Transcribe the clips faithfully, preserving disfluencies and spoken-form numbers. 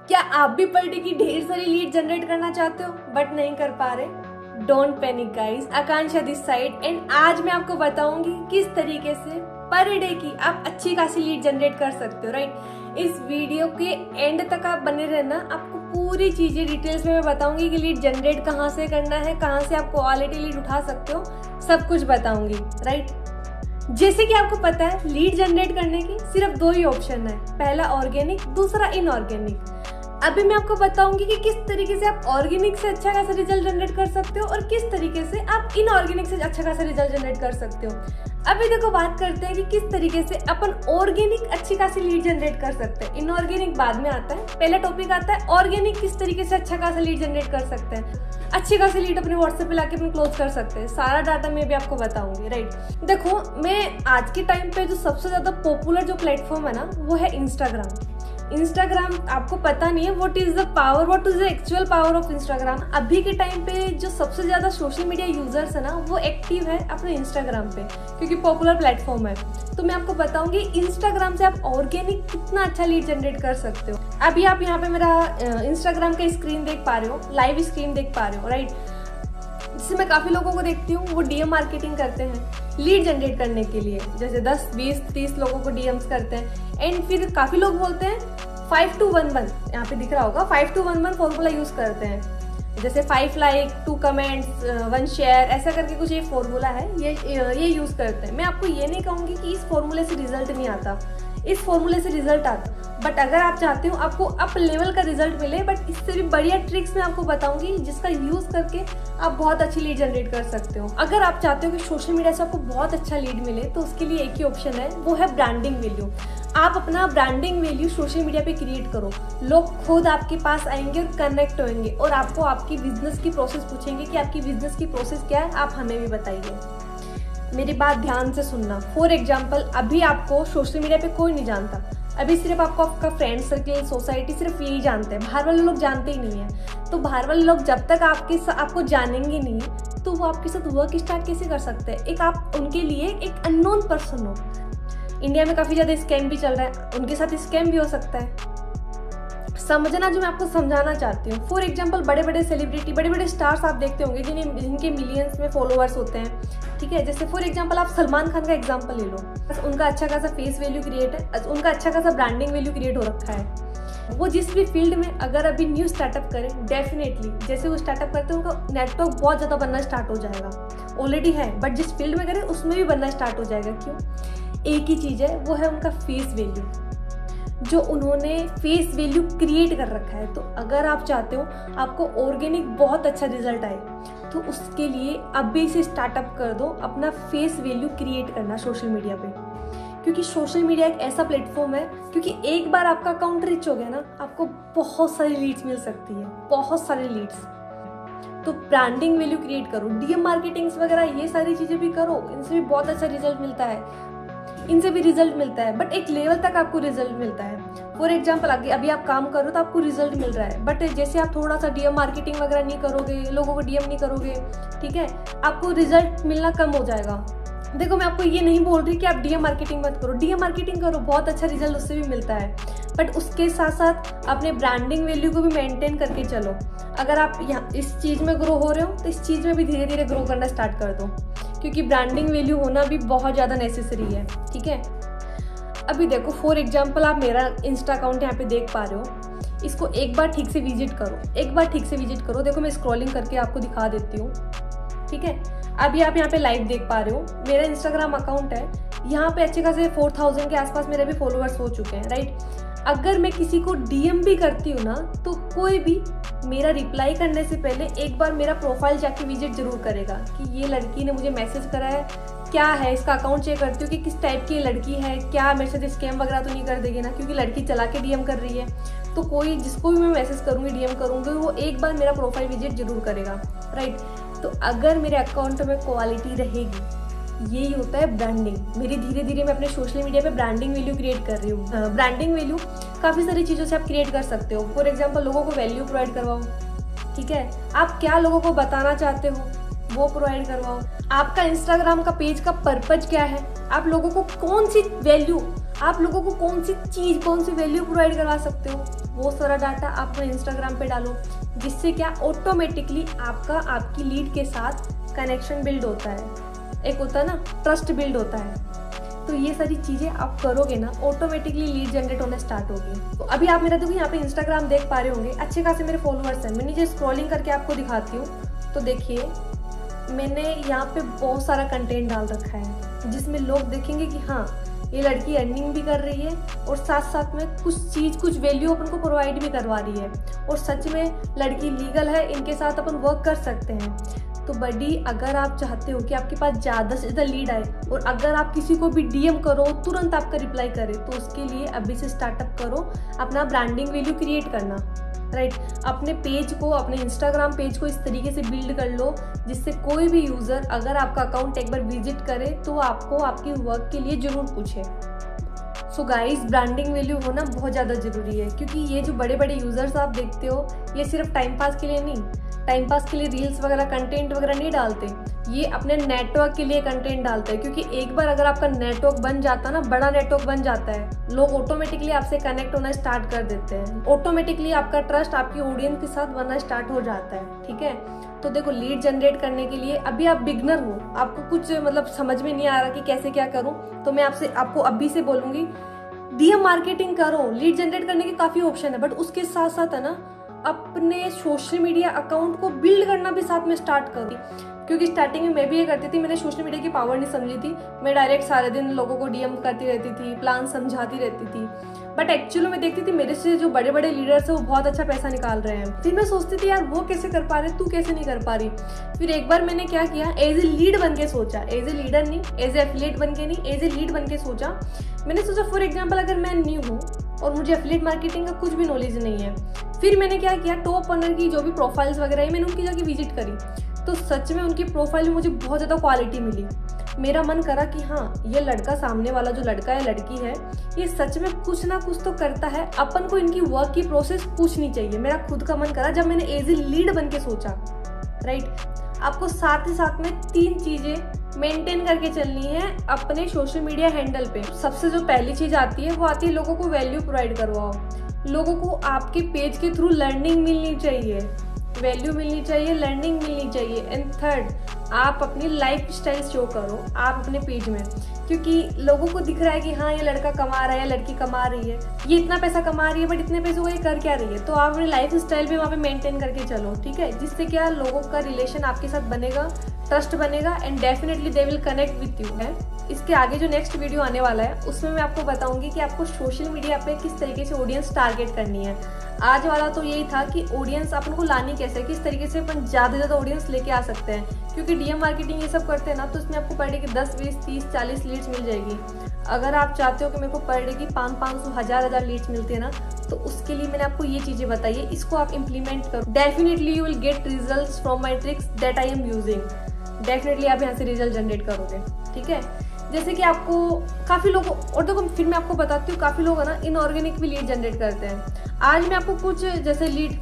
क्या आप भी पर डे की ढेर सारी लीड जनरेट करना चाहते हो बट नहीं कर पा रहे? Don't panic guys, Akanksha this side and आज मैं आपको बताऊंगी किस तरीके से पर डे की आप अच्छी खासी लीड जनरेट कर सकते हो। राइट, इस वीडियो के एंड तक आप बने रहना, आपको पूरी चीजें डिटेल्स में मैं बताऊंगी कि लीड जनरेट कहाँ से करना है, कहाँ से आप क्वालिटी लीड उठा सकते हो, सब कुछ बताऊंगी। राइट, जैसे कि आपको पता है लीड जनरेट करने की सिर्फ दो ही ऑप्शन है, पहला ऑर्गेनिक, दूसरा इनऑर्गेनिक। अभी मैं आपको बताऊंगी कि किस तरीके से आप ऑर्गेनिक से अच्छा खासा रिजल्ट जनरेट कर सकते हो और किस तरीके से आप इनऑर्गेनिक से अच्छा खासा रिजल्ट जनरेट कर सकते हो। अभी देखो बात करते हैं कि किस तरीके से अपन ऑर्गेनिक अच्छी खासी लीड जनरेट कर सकते हैं। इनऑर्गेनिक बाद में आता है, पहला टॉपिक आता है ऑर्गेनिक किस तरीके से अच्छा खासा लीड जनरेट कर सकते हैं, अच्छी खासी लीड अपने व्हाट्सएप पे लाके अपन क्लोज कर सकते हैं। सारा डाटा मैं भी आपको बताऊंगी। राइट, देखो मैं आज के टाइम पे जो सबसे ज्यादा पॉपुलर जो प्लेटफॉर्म है ना वो है इंस्टाग्राम। इंस्टाग्राम आपको पता नहीं है what is the power, what is the actual power of Instagram. अभी के टाइम पे जो सबसे ज्यादा सोशल मीडिया यूजर्स है ना वो एक्टिव है अपने इंस्टाग्राम पे, क्योंकि पॉपुलर प्लेटफॉर्म है। तो मैं आपको बताऊंगी इंस्टाग्राम से आप ऑर्गेनिक कितना अच्छा लीड जनरेट कर सकते हो। अभी आप यहाँ पे मेरा इंस्टाग्राम का स्क्रीन देख पा रहे हो, लाइव स्क्रीन देख पा रहे हो। राइट, जिससे मैं काफी लोगों को देखती हूँ वो डीएम मार्केटिंग करते हैं लीड जनरेट करने के लिए, जैसे दस बीस तीस लोगों को डीएम्स करते हैं एंड फिर काफी लोग बोलते हैं फाइव टू वन वन, यहाँ पे दिख रहा होगा five two one one formula use करते हैं, जैसे five like, two comments, one share, ऐसा करके कुछ ये फॉर्मूला है, ये ये यूज करते हैं। मैं आपको ये नहीं कहूंगी कि इस फॉर्मूले से रिजल्ट नहीं आता, इस फॉर्मूले से रिजल्ट आता, बट अगर आप चाहते हो आपको अप लेवल का रिजल्ट मिले, बट इससे भी बढ़िया ट्रिक्स मैं आपको बताऊंगी जिसका यूज करके आप बहुत अच्छी लीड जनरेट कर सकते हो। अगर आप चाहते हो कि सोशल मीडिया से आपको बहुत अच्छा लीड मिले तो उसके लिए एक ही ऑप्शन है, वो है ब्रांडिंग वैल्यू। आप अपना ब्रांडिंग वैल्यू सोशल मीडिया पे क्रिएट करो, लोग खुद आपके पास आएंगे और कनेक्ट होंगे और आपको आपकी बिजनेस की प्रोसेस पूछेंगे कि आपकी बिजनेस की प्रोसेस क्या है, आप हमें भी बताइए। मेरी बात ध्यान से सुनना। फॉर एग्जाम्पल, अभी आपको सोशल मीडिया पे कोई नहीं जानता, अभी सिर्फ आपको आपका फ्रेंड सर्कल, सोसाइटी सिर्फ यही जानते हैं, बाहर वाले लोग जानते ही नहीं है। तो बाहर वाले लोग जब तक आपके आपको जानेंगे नहीं तो वो आपके साथ वर्क स्टार्ट कैसे कर सकते हैं? एक आप उनके लिए एक अननोन पर्सन हो। इंडिया में काफी ज्यादा स्कैम भी चल रहा है, उनके साथ स्कैम भी हो सकता है। समझना जो मैं आपको समझाना चाहती हूँ। फॉर एग्जाम्पल, बड़े बड़े सेलिब्रिटी, बड़े बड़े स्टार्स आप देखते होंगे जिन्हें जिनके मिलियंस में फॉलोअर्स होते हैं, ठीक है। जैसे फॉर एग्जाम्पल आप सलमान खान का एग्जाम्पल ले लो, उनका अच्छा खासा फेस वैल्यू क्रिएट है, उनका अच्छा खासा ब्रांडिंग वैल्यू क्रिएट हो रखा है। वो जिस भी फील्ड में अगर अभी न्यू स्टार्टअप करें, डेफिनेटली जैसे वो स्टार्टअप करते हैं उनका नेटवर्क बहुत ज़्यादा बनना स्टार्ट हो जाएगा। ऑलरेडी है, बट जिस फील्ड में करें उसमें भी बनना स्टार्ट हो जाएगा। क्यों? एक ही चीज़ है, वो है उनका फेस वैल्यू, जो उन्होंने फेस वैल्यू क्रिएट कर रखा है। तो अगर आप चाहते हो आपको ऑर्गेनिक बहुत अच्छा रिजल्ट आए तो उसके लिए अभी से स्टार्टअप कर दो अपना फेस वैल्यू क्रिएट करना सोशल मीडिया पे, क्योंकि सोशल मीडिया एक ऐसा प्लेटफॉर्म है, क्योंकि एक बार आपका अकाउंट रिच हो गया ना, आपको बहुत सारी लीड्स मिल सकती है, बहुत सारी लीड्स। तो ब्रांडिंग वैल्यू क्रिएट करो, डीएम मार्केटिंग्स वगैरह ये सारी चीजें भी करो, इनसे भी बहुत अच्छा रिजल्ट मिलता है, इनसे भी रिजल्ट मिलता है, बट एक लेवल तक आपको रिजल्ट मिलता है। फॉर एग्जाम्पल, अभी आप काम करो तो आपको रिजल्ट मिल रहा है, बट जैसे आप थोड़ा सा डीएम मार्केटिंग वगैरह नहीं करोगे, लोगों को डीएम नहीं करोगे, ठीक है, आपको रिजल्ट मिलना कम हो जाएगा। देखो मैं आपको ये नहीं बोल रही कि आप डीएम मार्केटिंग मत करो, डीएम मार्केटिंग करो, बहुत अच्छा रिजल्ट उससे भी मिलता है, बट उसके साथ साथ अपने ब्रांडिंग वैल्यू को भी मेंटेन करके चलो। अगर आप यहाँ इस चीज़ में ग्रो हो रहे हो तो इस चीज़ में भी धीरे धीरे ग्रो करना स्टार्ट कर दो, क्योंकि ब्रांडिंग वैल्यू होना भी बहुत ज़्यादा नेसेसरी है, ठीक है। अभी देखो फॉर एग्जाम्पल, आप मेरा इंस्टा अकाउंट यहाँ पे देख पा रहे हो, इसको एक बार ठीक से विजिट करो, एक बार ठीक से विजिट करो। देखो मैं स्क्रॉलिंग करके आपको दिखा देती हूँ, ठीक है। अभी आप यहाँ पे लाइव देख पा रहे हो, मेरा इंस्टाग्राम अकाउंट है, यहाँ पे अच्छे खासे फोर थाउजेंड के आसपास मेरे भी फॉलोअर्स हो चुके हैं। राइट, अगर मैं किसी को डीएम भी करती हूँ ना तो कोई भी मेरा रिप्लाई करने से पहले एक बार मेरा प्रोफाइल जाके विजिट जरूर करेगा कि ये लड़की ने मुझे मैसेज करा है, क्या है, इसका अकाउंट चेक करती हूँ कि किस टाइप की लड़की है, क्या मेरे साथ स्कैम वगैरह तो नहीं कर देगी ना, क्योंकि लड़की चला के डीएम कर रही है। तो कोई जिसको भी मैं मैसेज करूँगी, डीएम करूँगी, वो एक बार मेरा प्रोफाइल विजिट जरूर करेगा। राइट, तो अगर मेरे अकाउंट में क्वालिटी रहेगी, यही होता है ब्रांडिंग। मेरी धीरे धीरे मैं अपने सोशल मीडिया पे ब्रांडिंग वैल्यू क्रिएट कर रही हूँ। ब्रांडिंग वैल्यू काफ़ी सारी चीज़ों से आप क्रिएट कर सकते हो। फॉर एग्जांपल, लोगों को वैल्यू प्रोवाइड करवाओ, ठीक है, आप क्या लोगों को बताना चाहते हो वो प्रोवाइड करवाओ। आपका इंस्टाग्राम का पेज का पर्पज क्या है, आप लोगों को कौन सी वैल्यू, आप लोगों को कौन सी चीज़, कौन सी वैल्यू प्रोवाइड करवा सकते हो, वो सारा डाटा आप अपने इंस्टाग्राम पे डालो, जिससे क्या ऑटोमेटिकली आपका आपकी लीड के साथ कनेक्शन बिल्ड होता है, एक होता है ना ट्रस्ट बिल्ड होता है। तो ये सारी चीज़ें आप करोगे ना, ऑटोमेटिकली लीड जनरेट होना स्टार्ट होगी। तो अभी आप मेरा देखो यहाँ पे इंस्टाग्राम देख पा रहे होंगे, अच्छे खासे मेरे फॉलोअर्स हैं। मैं नीचे स्क्रॉलिंग करके आपको दिखाती हूँ, तो देखिए मैंने यहाँ पे बहुत सारा कंटेंट डाल रखा है, जिसमें लोग देखेंगे कि हाँ ये लड़की अर्निंग भी कर रही है और साथ साथ में कुछ चीज़ कुछ वैल्यू अपन को प्रोवाइड भी करवा रही है, और सच में लड़की लीगल है, इनके साथ अपन वर्क कर सकते हैं। तो बडी, अगर आप चाहते हो कि आपके पास ज़्यादा से ज़्यादा लीड आए और अगर आप किसी को भी डीएम करो तुरंत आपका रिप्लाई करे, तो उसके लिए अभी से स्टार्टअप करो अपना ब्रांडिंग वैल्यू क्रिएट करना, राइट। अपने पेज को, अपने इंस्टाग्राम पेज को इस तरीके से बिल्ड कर लो जिससे कोई भी यूज़र अगर आपका अकाउंट एक बार विजिट करे तो आपको आपके वर्क के लिए ज़रूर पूछे। सो गाइस, ब्रांडिंग वैल्यू होना बहुत ज़्यादा ज़रूरी है, क्योंकि ये जो बड़े बड़े यूज़र्स आप देखते हो ये सिर्फ टाइम पास के लिए नहीं, टाइम पास के लिए रील्स वगैरह कंटेंट वगैरह नहीं डालते, ये अपने नेटवर्क के लिए कंटेंट डालते हैं। क्योंकि एक बार अगर आपका नेटवर्क बन जाता है ना, बड़ा नेटवर्क बन जाता है, लोग ऑटोमेटिकली आपसे कनेक्ट होना स्टार्ट कर देते हैं, ऑटोमेटिकली आपका ट्रस्ट आपकी ऑडियंस के साथ बनना स्टार्ट हो जाता है, ठीक है। तो देखो, लीड जनरेट करने के लिए अभी आप बिगनर हो, आपको कुछ मतलब समझ में नहीं आ रहा कि कैसे क्या करूं, तो मैं आपसे आपको अभी से बोलूंगी डीएम मार्केटिंग करो। लीड जनरेट करने के काफी ऑप्शन है, बट उसके साथ साथ है ना अपने सोशल मीडिया अकाउंट को बिल्ड करना भी साथ में स्टार्ट करो। क्योंकि स्टार्टिंग में मैं भी ये करती थी, मैंने सोशल मीडिया की पावर नहीं समझी थी, मैं डायरेक्ट सारे दिन लोगों को डीएम करती रहती थी, प्लान समझाती रहती थी, बट एक्चुअली में देखती थी मेरे से जो बड़े बड़े लीडर्स है वो बहुत अच्छा पैसा निकाल रहे हैं। फिर मैं सोचती थी यार वो कैसे कर पा रहे, तू कैसे नहीं कर पा रही। फिर एक बार मैंने क्या किया, एज ए लीड बन के सोचा, एज ए लीडर नहीं, एज ए एफिलिएट बन के नहीं, एज ए लीड बन के सोचा। मैंने सोचा फॉर एग्जाम्पल अगर मैं न्यू हूँ और मुझे एफिलिएट मार्केटिंग का कुछ भी नॉलेज नहीं है, फिर मैंने क्या किया, टॉप अर्नर की जो भी प्रोफाइल्स वगैरह है मैंने उनकी जाके विजिट करी, तो सच में उनकी प्रोफाइल में मुझे बहुत ज़्यादा क्वालिटी मिली। मेरा मन करा कि हाँ ये लड़का, सामने वाला जो लड़का है लड़की है, ये सच में कुछ ना कुछ तो करता है, अपन को इनकी वर्क की प्रोसेस पूछनी चाहिए। मेरा खुद का मन करा जब मैंने एज ए लीड बन के सोचा, राइट। आपको साथ ही साथ में तीन चीज़ें मेंटेन करके चलनी है अपने सोशल मीडिया हैंडल पे। सबसे जो पहली चीज़ आती है वो आती है लोगों को वैल्यू प्रोवाइड करवाओ, लोगों को आपके पेज के थ्रू लर्निंग मिलनी चाहिए, वैल्यू मिलनी चाहिए, लर्निंग मिलनी चाहिए। एंड थर्ड, आप अपनी लाइफ स्टाइल शो करो आप अपने पेज में, क्योंकि लोगों को दिख रहा है कि हाँ ये लड़का कमा रहा है, लड़की कमा रही है, ये इतना पैसा कमा रही है, बट इतने पैसों को ये कर क्या रही है। तो आप अपनी लाइफ स्टाइल भी वहाँ पे मेंटेन करके चलो, ठीक है, जिससे क्या लोगों का रिलेशन आपके साथ बनेगा, ट्रस्ट बनेगा, and definitely they will connect with you है। इसके आगे जो नेक्स्ट वीडियो आने वाला है उसमें मैं आपको बताऊंगी कि आपको सोशल मीडिया पे किस तरीके से ऑडियंस टारगेट करनी है। आज वाला तो यही था कि ऑडियंस अपन को लानी कैसे, किस तरीके से अपन ज़्यादा ज़्यादा ऑडियंस लेके आ सकते हैं, क्योंकि डीएम मार्केटिंग ये सब करते हैं ना, तो इसमें आपको पर डे की दस, बीस, तीस, चालीस लीड्स मिल जाएगी। अगर आप चाहते हो कि मेरे को पर डे की पाँच पाँच सौ हज़ार हज़ार लीड्स मिलती है ना, तो उसके लिए मैंने आपको ये चीज़ें बताई है, इसको आप इम्प्लीमेंट करो, definitely you will get results from my tricks that I am using. Definitely आप यहाँ से रिजल्ट जनरेट करोगे, ठीक है। जैसे कि आपको काफ़ी लोग, और देखो फिर मैं आपको बताती हूँ, काफ़ी लोग है ना इनऑर्गेनिक भी लीड जनरेट करते हैं। आज मैं आपको कुछ जैसे लीड,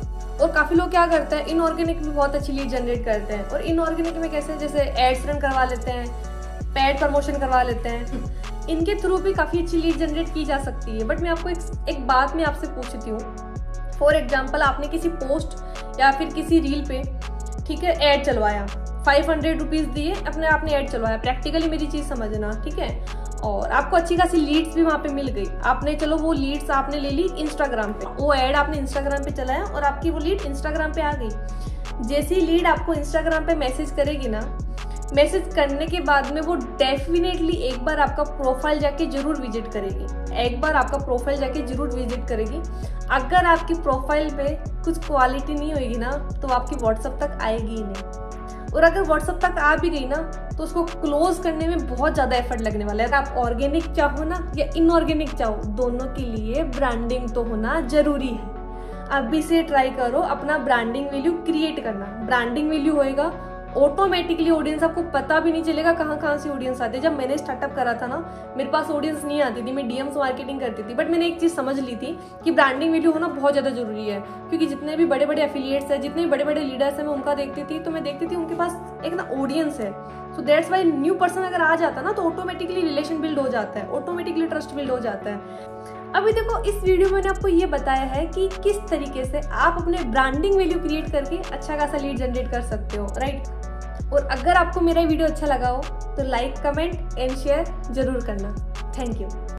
और काफ़ी लोग क्या करते हैं इनऑर्गेनिक भी बहुत अच्छी लीड जनरेट करते हैं। और इनऑर्गेनिक में कैसे, जैसे एड्स रन करवा लेते हैं, पेड प्रमोशन करवा लेते हैं, इनके थ्रू भी काफ़ी अच्छी लीड जनरेट की जा सकती है। बट मैं आपको एक, एक बात मैं आपसे पूछती हूँ, फॉर एग्जाम्पल आपने किसी पोस्ट या फिर किसी रील पे, ठीक है, ऐड चलवाया, फाइव हंड्रेड रुपीज़ दिए, अपने आपने ऐड चलवाया, प्रैक्टिकली मेरी चीज़ समझना, ठीक है, और आपको अच्छी खासी लीड्स भी वहाँ पे मिल गई। आपने चलो वो लीड्स आपने ले ली इंस्टाग्राम पे, वो ऐड आपने इंस्टाग्राम पे चलाया और आपकी वो लीड इंस्टाग्राम पे आ गई। जैसी लीड आपको इंस्टाग्राम पे मैसेज करेगी ना, मैसेज करने के बाद में वो डेफिनेटली एक बार आपका प्रोफाइल जाके जरूर विजिट करेगी, एक बार आपका प्रोफाइल जाके जरूर विजिट करेगी। अगर आपकी प्रोफाइल पे कुछ क्वालिटी नहीं होगी ना, तो आपकी व्हाट्सएप तक आएगी ही नहीं, और अगर व्हाट्सएप तक आ भी गई ना, तो उसको क्लोज करने में बहुत ज़्यादा एफर्ट लगने वाला है। अगर आप ऑर्गेनिक चाहो ना या इनऑर्गेनिक चाहो, दोनों के लिए ब्रांडिंग तो होना जरूरी है। अभी से ट्राई करो अपना ब्रांडिंग वैल्यू क्रिएट करना। ब्रांडिंग वैल्यू होएगा, ऑटोमेटिकली ऑडियंस, आपको पता भी नहीं चलेगा कहाँ कहाँ से ऑडियंस आती है। जब मैंने स्टार्टअप करा था ना, मेरे पास ऑडियंस नहीं आती थी, मैं डीएम्स मार्केटिंग करती थी, बट मैंने एक चीज़ समझ ली थी कि ब्रांडिंग वैल्यू होना बहुत ज़्यादा जरूरी है। क्योंकि जितने भी बड़े बड़े एफिलिएट्स हैं, जितने भी बड़े बड़े लीडर्स हैं, मैं उनका देखती थी, तो मैं देखती थी उनके पास एक ना ऑडियंस है। So that's why new person अगर आ जाता है ना, तो ऑटोमेटिकली रिलेशन बिल्ड हो जाता है, ऑटोमेटिकली ट्रस्ट बिल्ड हो जाता है। अभी देखो, इस वीडियो में मैंने आपको ये बताया है कि किस तरीके से आप अपने ब्रांडिंग वैल्यू क्रिएट करके अच्छा खासा लीड जनरेट कर सकते हो, राइट। और अगर आपको मेरा वीडियो अच्छा लगा हो तो लाइक, कमेंट एंड शेयर जरूर करना। Thank you.